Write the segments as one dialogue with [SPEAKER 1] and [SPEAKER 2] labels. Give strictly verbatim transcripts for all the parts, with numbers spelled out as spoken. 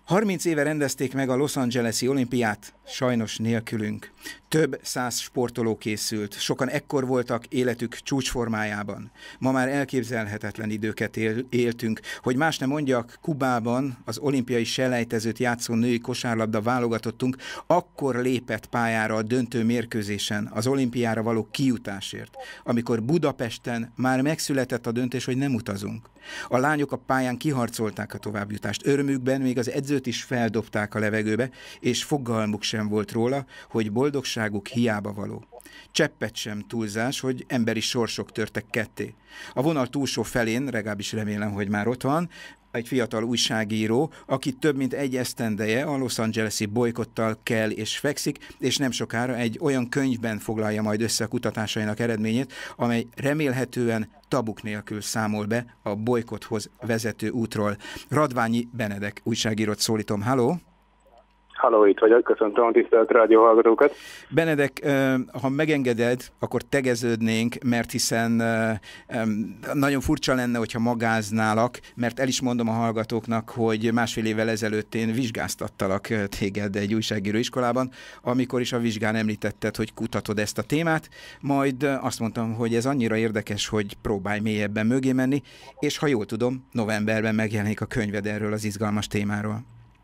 [SPEAKER 1] harminc éve rendezték meg a Los Angeles-i olimpiát, sajnos nélkülünk. Több száz sportoló készült, sokan ekkor voltak életük csúcsformájában. Ma már elképzelhetetlen időket él, éltünk, hogy más nem mondjak, Kubában az olimpiai selejtezőt játszó női kosárlabda válogatottunk akkor lépett pályára a döntő mérkőzésen az olimpiára való kijutásért, amikor Budapesten már megszületett a döntés, hogy nem utazunk. A lányok a pályán kiharcolták a továbbjutást, örömükben még az edzőt is feldobták a levegőbe, és fogalmuk sem volt róla, hogy boldogságuk hiába való. Cseppet sem túlzás, hogy emberi sorsok törtek ketté. A vonal túlsó felén, legalábbis remélem, hogy már ott van, egy fiatal újságíró, aki több mint egy esztendeje a Los Angeles-i bolykottal kell és fekszik, és nem sokára egy olyan könyvben foglalja majd össze a kutatásainak eredményét, amely remélhetően tabuk nélkül számol be a bolykothoz vezető útról. Radványi Benedek újságírót szólítom. Halló!
[SPEAKER 2] Halló, itt vagyok, köszöntöm a tisztelt rádióhallgatókat.
[SPEAKER 1] Benedek, ha megengeded, akkor tegeződnénk, mert hiszen nagyon furcsa lenne, hogyha magáználak, mert el is mondom a hallgatóknak, hogy másfél évvel ezelőtt én vizsgáztattalak téged egy újságíró iskolában, amikor is a vizsgán említetted, hogy kutatod ezt a témát, majd azt mondtam, hogy ez annyira érdekes, hogy próbálj mélyebben mögé menni, és ha jól tudom, novemberben megjelenik a könyved erről az izgalmas témáról.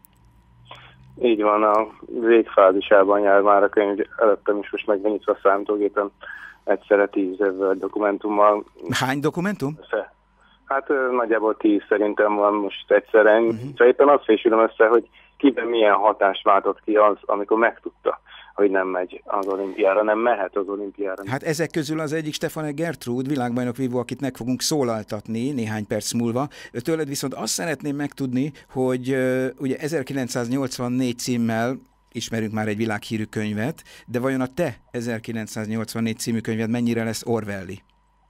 [SPEAKER 2] Így van, a végfázisában jár már a könyv, előttem is most megnyitva a számítógépen egyszerre tíz dokumentummal.
[SPEAKER 1] Hány dokumentum?
[SPEAKER 2] Hát nagyjából tíz szerintem van most egyszerre. Uh-huh. Szóval éppen azt fésülöm össze, hogy kiben milyen hatást váltott ki az, amikor megtudta, hogy nem megy az olimpiára, nem mehet az olimpiára.
[SPEAKER 1] Hát ezek közül az egyik Stefanek Gertrúd, világbajnok vívó, akit meg fogunk szólaltatni néhány perc múlva. Tőled viszont azt szeretném megtudni, hogy uh, ugye ezerkilencszáznyolcvannégy címmel ismerünk már egy világhírű könyvet, de vajon a te ezerkilencszáznyolcvannégy című könyved mennyire lesz Orwelli?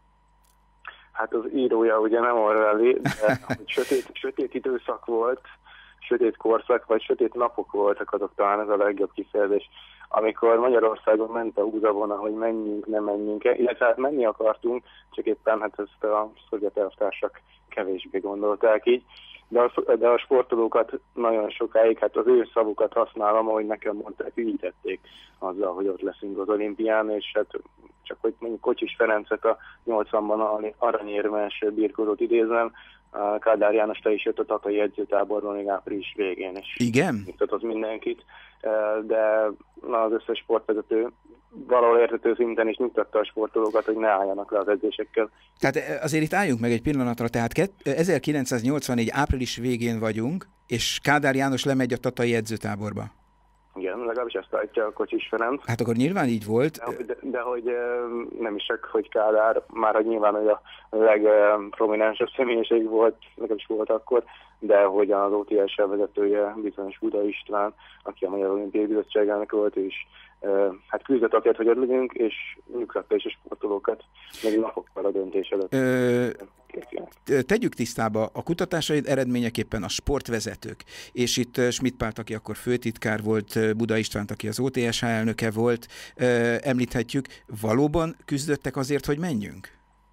[SPEAKER 2] Hát az írója ugye nem Orwelli, de sötét, sötét időszak volt, sötét korszak, vagy sötét napok voltak, azok talán ez a legjobb kifejezés, amikor Magyarországon ment a húzavona, hogy menjünk, nem menjünk, illetve hát menni akartunk, csak éppen hát ezt a szovjet elvtársak kevésbé gondolták így, de a, de a sportolókat nagyon sokáig, hát az ő szavukat használom, ahogy nekem mondták, ügyítették azzal, hogy ott leszünk az olimpián, és hát csak hogy mondjuk Kocsis Ferencet a nyolcvanban aranyérmes birkózót idézem, Kádár János le is jött a tatai edzőtáborban még április végén, és
[SPEAKER 1] igen?
[SPEAKER 2] nyugtatott mindenkit, de na, az összes sportvezető valahol értető szinten is nyugtatta a sportolókat, hogy ne álljanak le az edzésekkel.
[SPEAKER 1] Tehát azért itt álljunk meg egy pillanatra, tehát ezerkilencszáznyolcvannégy április végén vagyunk, és Kádár János lemegy a tatai edzőtáborba.
[SPEAKER 2] Igen, legalábbis ezt állítja a Kocsis Ferenc.
[SPEAKER 1] Hát akkor nyilván így volt.
[SPEAKER 2] De, de, de hogy nem is csak, hogy Kádár, már hogy nyilván hogy a legprominensebb személyiség volt, legalábbis volt akkor, de hogy az o té es vezetője, bizonyos Buda István, aki a Magyar Olimpiai Bizottságának volt, és hát küzdött azért, hogy ott legyünk, és nyugtatta is a sportolókat, meg napokkal a döntés előtt. Ö,
[SPEAKER 1] tegyük tisztába, a kutatásaid eredményeképpen a sportvezetők, és itt Schmidt Pált, aki akkor főtitkár volt, Buda Istvánt, aki az o té es há elnöke volt, említhetjük, valóban küzdöttek azért, hogy menjünk?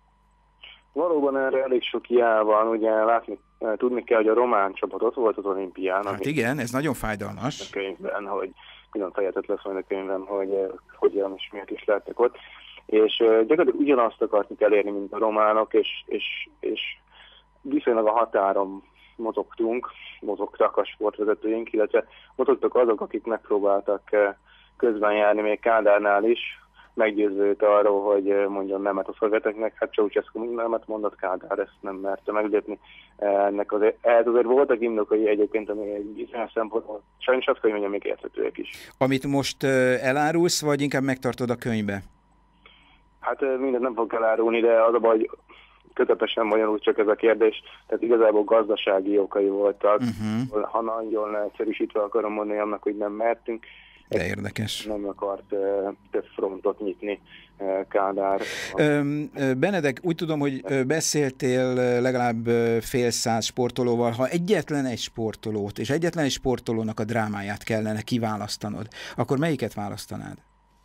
[SPEAKER 2] Valóban erre elég sok jel van, ugye látni, tudni kell, hogy a román csapat ott volt az olimpián.
[SPEAKER 1] Hát igen, ez nagyon fájdalmas.
[SPEAKER 2] A könyvben, hogy minden fejetet lesz majd a könyvben, hogy hogyan és miért is lettek ott. És gyakorlatilag ugyanazt akartuk elérni, mint a románok, és, és, és viszonylag a határon mozogtunk, mozogtak a sportvezetőink, illetve mozogtak azok, akik megpróbáltak közben járni, még Kádárnál is, meggyőzőt arról, hogy mondjon nemet a szovjeteknek, hát Ceausescu nemet mondott, Kádár ezt nem merte meglépni. Ennek azért, ez azért voltak indokai egyébként, ami egy bizonyos szempontból, sajnos azt kell, hogy mondjam, még érthetőek is.
[SPEAKER 1] Amit most elárulsz, vagy inkább megtartod a könyvbe?
[SPEAKER 2] Hát mindent nem fogok elárulni, de az a baj, hogy kötetesen bonyolult csak ez a kérdés, tehát igazából gazdasági okai voltak. Uh-huh. Ha nagyon leegyszerűsítve akarom mondani annak, hogy nem mertünk.
[SPEAKER 1] De érdekes.
[SPEAKER 2] Nem akart uh, több frontot nyitni uh, Kádár.
[SPEAKER 1] Benedek, úgy tudom, hogy beszéltél legalább fél száz sportolóval. Ha egyetlen egy sportolót, és egyetlen egy sportolónak a drámáját kellene kiválasztanod, akkor melyiket választanád?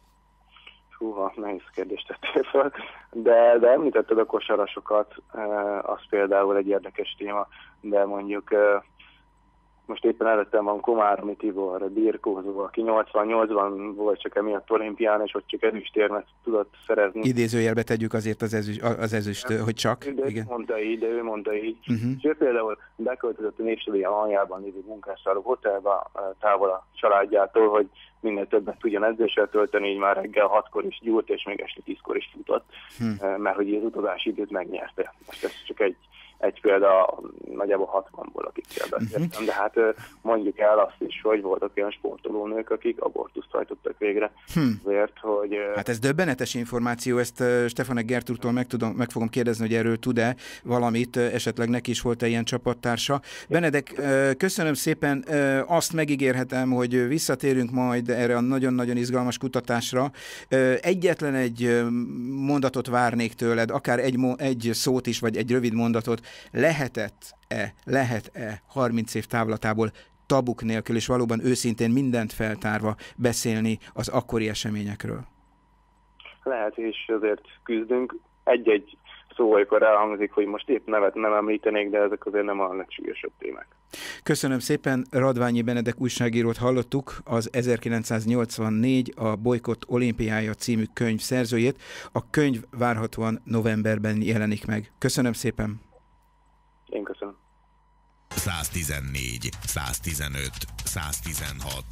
[SPEAKER 2] Húha, nehéz kérdést tettél fel, de, de említetted a kosarasokat, uh, az például egy érdekes téma, de mondjuk uh, most éppen előttem van Komáromi Tibor, birkózó, aki nyolcvannyolcban volt csak emiatt olimpián, és ott csak ezüstérmet tudott szerezni.
[SPEAKER 1] Idézőjelbe tegyük azért az ezüst, az ezüst
[SPEAKER 2] de,
[SPEAKER 1] hogy csak.
[SPEAKER 2] De
[SPEAKER 1] igen.
[SPEAKER 2] ő mondta így, de ő mondta így.
[SPEAKER 1] Uh-huh.
[SPEAKER 2] És ő például beköltözött a Népstadion aljában lévő munkásszálló hotelba távol a családjától, hogy minél többet tudjon edzéssel tölteni, így már reggel hatkor is gyúrt, és még este tízkor is futott, hmm. mert hogy az utazási időt megnyerte. Most ez csak egy, egy példa nagyjából hatvanból, akikkel beszéltem, uh-huh. de hát mondjuk el azt is, hogy voltak olyan sportolónők, akik abortuszt hajtottak végre, hmm. azért, hogy...
[SPEAKER 1] Hát ez döbbenetes információ, ezt Stefanek Gertrúdtól meg, tudom, meg fogom kérdezni, hogy erről tud-e valamit, esetleg neki is volt-e ilyen csapattársa. Benedek, köszönöm szépen, azt megígérhetem, hogy visszatérünk majd erre a nagyon-nagyon izgalmas kutatásra. Egyetlen egy mondatot várnék tőled, akár egy, egy szót is, vagy egy rövid mondatot. Lehetett-e, lehet-e harminc év távlatából tabuk nélkül, és valóban őszintén mindent feltárva beszélni az akkori eseményekről?
[SPEAKER 2] Lehet, és azért küzdünk. Egy-egy szó, amikor elhangzik, hogy most épp nevet nem említenék, de ezek azért nem a legsúlyosabb témák.
[SPEAKER 1] Köszönöm szépen, Radványi Benedek újságírót hallottuk, az ezerkilencszáznyolcvannégy a Bolykott olimpiája című könyv szerzőjét. A könyv várhatóan novemberben jelenik meg. Köszönöm szépen.
[SPEAKER 2] Én köszönöm.
[SPEAKER 3] száztizennégy, száztizenöt, száztizenhat.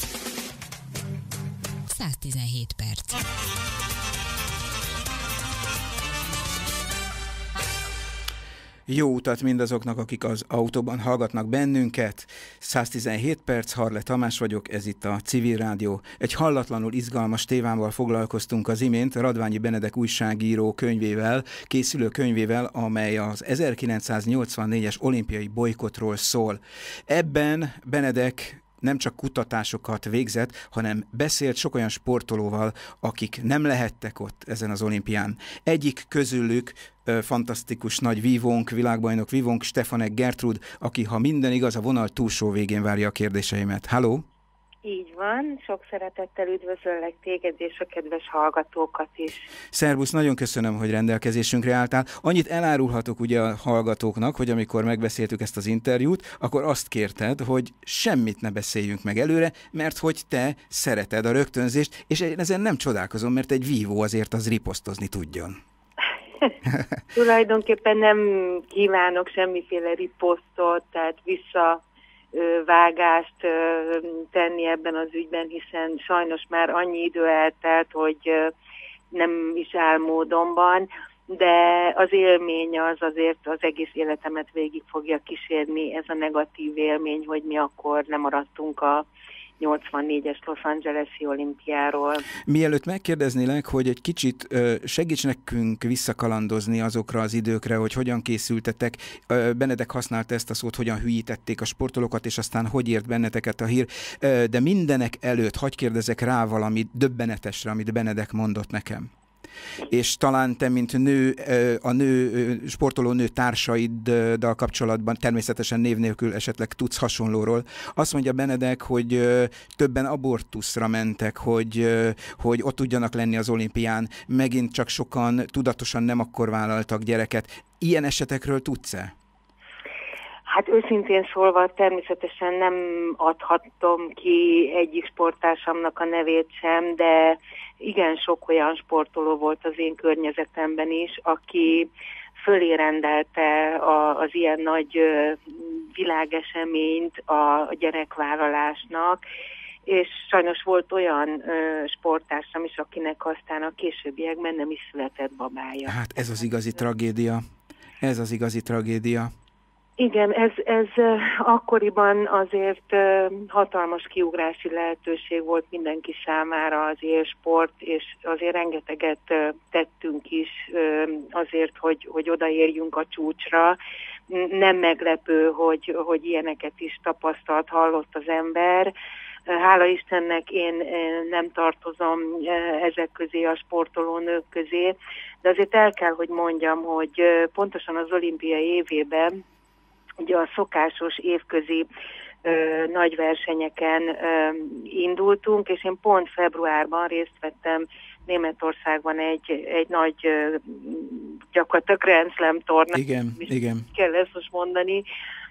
[SPEAKER 4] száztizenhét perc.
[SPEAKER 1] Jó utat mindazoknak, akik az autóban hallgatnak bennünket. száztizenhét perc, Harle Tamás vagyok, ez itt a Civil Rádió. Egy hallatlanul izgalmas témával foglalkoztunk az imént, Radványi Benedek újságíró könyvével, készülő könyvével, amely az ezerkilencszáznyolcvannégyes olimpiai bolykottról szól. Ebben Benedek nem csak kutatásokat végzett, hanem beszélt sok olyan sportolóval, akik nem lehettek ott ezen az olimpián. Egyik közülük ö, fantasztikus nagy vívónk, világbajnok vívónk, Stefanek Gertrúd, aki, ha minden igaz, a vonal túlsó végén várja a kérdéseimet. Halló!
[SPEAKER 5] Így van, sok szeretettel üdvözöllek téged és a kedves hallgatókat is.
[SPEAKER 1] Szervusz, nagyon köszönöm, hogy rendelkezésünkre álltál. Annyit elárulhatok ugye a hallgatóknak, hogy amikor megbeszéltük ezt az interjút, akkor azt kérted, hogy semmit ne beszéljünk meg előre, mert hogy te szereted a rögtönzést, és ezen nem csodálkozom, mert egy vívó azért az riposztozni tudjon.
[SPEAKER 5] Tulajdonképpen nem kívánok semmiféle riposztot, tehát vissza vágást tenni ebben az ügyben, hiszen sajnos már annyi idő eltelt, hogy nem is áll módonban, de az élmény az azért az egész életemet végig fogja kísérni, ez a negatív élmény, hogy mi akkor nem maradtunk a nyolcvannégyes Los Angeles-i olimpiáról.
[SPEAKER 1] Mielőtt megkérdeznélek, hogy egy kicsit segíts nekünk visszakalandozni azokra az időkre, hogy hogyan készültetek. Benedek használta ezt a szót, hogyan hülyítették a sportolókat, és aztán hogy ért benneteket a hír. De mindenek előtt hadd kérdezek rá valami döbbenetesre, amit Benedek mondott nekem. És talán te, mint nő, a nő, sportoló nő társaiddal kapcsolatban, természetesen név nélkül esetleg tudsz hasonlóról. Azt mondja Benedek, hogy többen abortuszra mentek, hogy, hogy ott tudjanak lenni az olimpián. Megint csak sokan tudatosan nem akkor vállaltak gyereket. Ilyen esetekről tudsz-e?
[SPEAKER 5] Hát őszintén szólva természetesen nem adhatom ki egyik sporttársamnak a nevét sem, de igen sok olyan sportoló volt az én környezetemben is, aki fölé rendelte a, az ilyen nagy világeseményt a gyerekvállalásnak, és sajnos volt olyan ö, sporttársam is, akinek aztán a későbbiekben nem is született babája.
[SPEAKER 1] Hát ez az igazi tragédia. Ez az igazi tragédia.
[SPEAKER 5] Igen, ez, ez akkoriban azért hatalmas kiugrási lehetőség volt mindenki számára az élsport, és azért rengeteget tettünk is azért, hogy, hogy odaérjünk a csúcsra. Nem meglepő, hogy, hogy ilyeneket is tapasztalt, hallott az ember. Hála Istennek én nem tartozom ezek közé, a sportolónők közé, de azért el kell, hogy mondjam, hogy pontosan az olimpiai évében ugye a szokásos évközi ö, nagy versenyeken ö, indultunk, és én pont februárban részt vettem Németországban egy, egy nagy ö, gyakorlatilag Grand Slam tornán.
[SPEAKER 1] Igen, igen.
[SPEAKER 5] Kell ezt most mondani.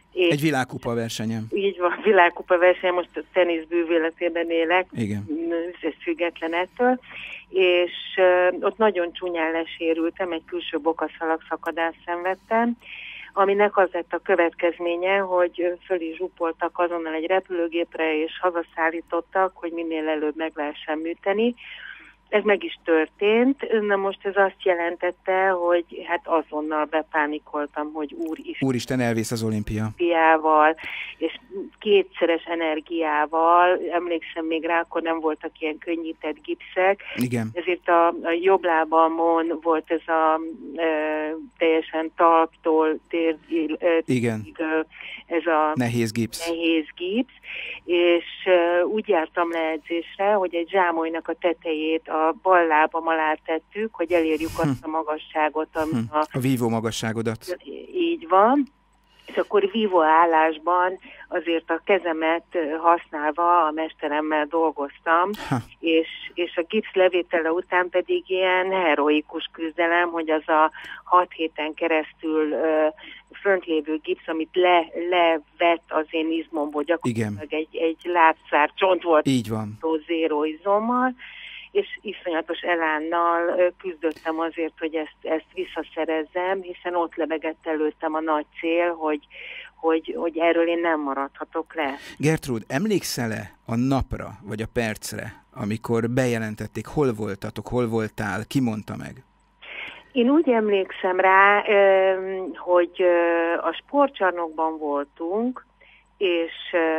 [SPEAKER 1] És egy világkupa versenyem.
[SPEAKER 5] Így van, világkupa verseny, most a tenisz bűvéletében élek,
[SPEAKER 1] igen,
[SPEAKER 5] ez független ettől, és uh, ott nagyon csúnyán lesérültem, egy külső bokaszalagszakadást szenvedtem, aminek az lett a következménye, hogy föl is zsupoltak azonnal egy repülőgépre, és hazaszállítottak, hogy minél előbb meg lehessen műteni. Ez meg is történt, na most ez azt jelentette, hogy hát azonnal bepánikoltam, hogy úristen,
[SPEAKER 1] úristen elvész az olimpia.
[SPEAKER 5] Olimpiával, és kétszeres energiával, emlékszem még rá, akkor nem voltak ilyen könnyített gipszek,
[SPEAKER 1] igen,
[SPEAKER 5] ezért a, a jobb lábamon volt ez a e, teljesen talptól térdig, e,
[SPEAKER 1] igen,
[SPEAKER 5] ez a
[SPEAKER 1] nehéz gipsz.
[SPEAKER 5] nehéz gipsz, és e, úgy jártam le edzésre, hogy egy zsámolynak a tetejét a bal lábam alá tettük, hogy elérjük hm. azt a magasságot, ami hm. a...
[SPEAKER 1] a vívó magasságodat.
[SPEAKER 5] Így van. És akkor vívó állásban azért a kezemet használva a mesteremmel dolgoztam, és, és a gipsz levétele után pedig ilyen heroikus küzdelem, hogy az a hat héten keresztül uh, fönt lévő gipsz, amit le, levett az én izmomból, gyakorlatilag egy, egy lábszár csont volt.
[SPEAKER 1] Így van.
[SPEAKER 5] Zéró izommal, és iszonyatos elánnal küzdöttem azért, hogy ezt, ezt visszaszerezzem, hiszen ott lebegett előttem a nagy cél, hogy, hogy, hogy erről én nem maradhatok le.
[SPEAKER 1] Gertrud, emlékszel-e a napra, vagy a percre, amikor bejelentették, hol voltatok, hol voltál, ki mondta meg?
[SPEAKER 5] Én úgy emlékszem rá, hogy a sportcsarnokban voltunk, és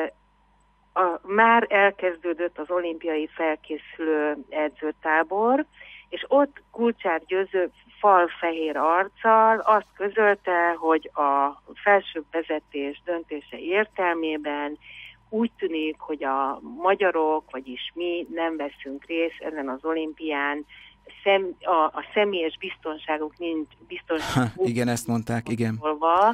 [SPEAKER 5] A, már elkezdődött az olimpiai felkészülő edzőtábor, és ott Kulcsár Győző falfehér arccal azt közölte, hogy a felsőbb vezetés döntése értelmében úgy tűnik, hogy a magyarok, vagyis mi nem veszünk részt ezen az olimpián, Szem, a, a személyes biztonságuk nincs biztonságuk.
[SPEAKER 1] Ha, igen, ezt mondták, igen.
[SPEAKER 5] Volva,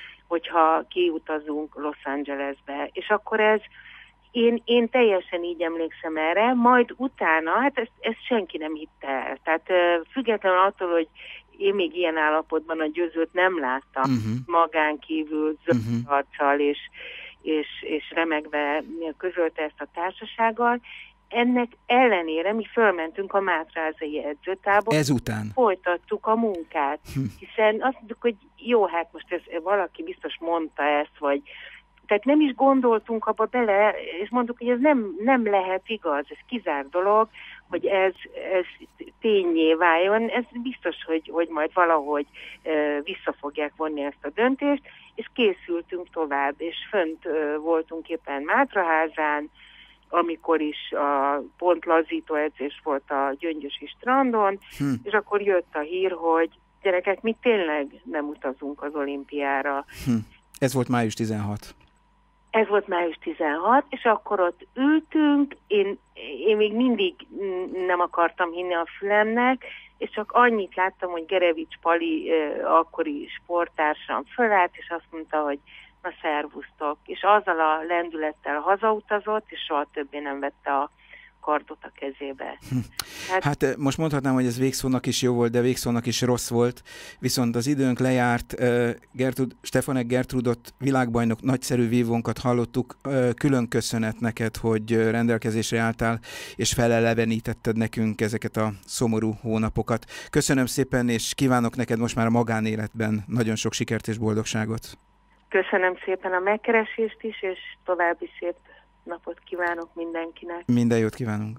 [SPEAKER 5] hogyha kiutazunk Los Angelesbe. És akkor ez Én, én teljesen így emlékszem erre, majd utána, hát ezt, ezt senki nem hitte el. Tehát függetlenül attól, hogy én még ilyen állapotban a Győzőt nem láttam, uh-huh. magán kívül zöld uh-huh. arccal és, és, és remegve közölte ezt a társasággal. Ennek ellenére mi fölmentünk a Mátrázai edzőtáborba.
[SPEAKER 1] Ezután.
[SPEAKER 5] Folytattuk a munkát,
[SPEAKER 1] hm.
[SPEAKER 5] hiszen azt mondjuk, hogy jó, hát most ez, valaki biztos mondta ezt, vagy tehát nem is gondoltunk abba bele, és mondtuk, hogy ez nem, nem lehet igaz, ez kizárt dolog, hogy ez, ez tényé váljon. Ez biztos, hogy, hogy majd valahogy e, vissza fogják vonni ezt a döntést, és készültünk tovább, és fönt e, voltunk éppen Mátraházán, amikor is a pont lazító edzés volt a Gyöngyösi strandon, hm. és akkor jött a hír, hogy gyerekek, mi tényleg nem utazunk az olimpiára.
[SPEAKER 1] Hm. Ez volt május tizenhatodika.
[SPEAKER 5] Ez volt május tizenhatodika, és akkor ott ültünk, én, én még mindig nem akartam hinni a fülemnek, és csak annyit láttam, hogy Gerevics Pali akkori sporttársam fölállt, és azt mondta, hogy na szervusztok, és azzal a lendülettel hazautazott, és soha többé nem vette a kardot a kezébe.
[SPEAKER 1] Hm. Hát, hát most mondhatnám, hogy ez végszónak is jó volt, de végszónak is rossz volt, viszont az időnk lejárt. Gertrud, Stefanek Gertrudot, világbajnok, nagyszerű vívónkat hallottuk. Külön köszönet neked, hogy rendelkezésre álltál, és felelevenítetted nekünk ezeket a szomorú hónapokat. Köszönöm szépen, és kívánok neked most már a magánéletben nagyon sok sikert és boldogságot.
[SPEAKER 5] Köszönöm szépen a megkeresést is, és további szép napot kívánok mindenkinek.
[SPEAKER 1] Minden jót kívánunk.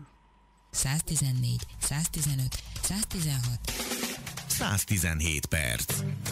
[SPEAKER 4] száztizennégy, száztizenöt, száztizenhat.
[SPEAKER 3] száztizenhét perc.